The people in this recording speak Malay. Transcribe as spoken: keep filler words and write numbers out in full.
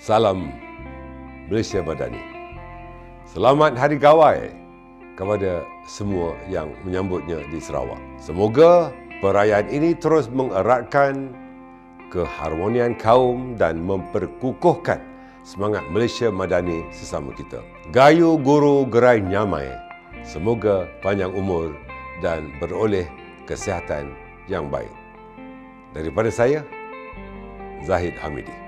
Salam Malaysia Madani. Selamat Hari Gawai kepada semua yang menyambutnya di Sarawak. Semoga perayaan ini terus mengeratkan keharmonian kaum dan memperkukuhkan semangat Malaysia Madani sesama kita. Gayu guru gerai nyamai. Semoga panjang umur dan beroleh kesihatan yang baik. Daripada saya, Zahid Hamidi.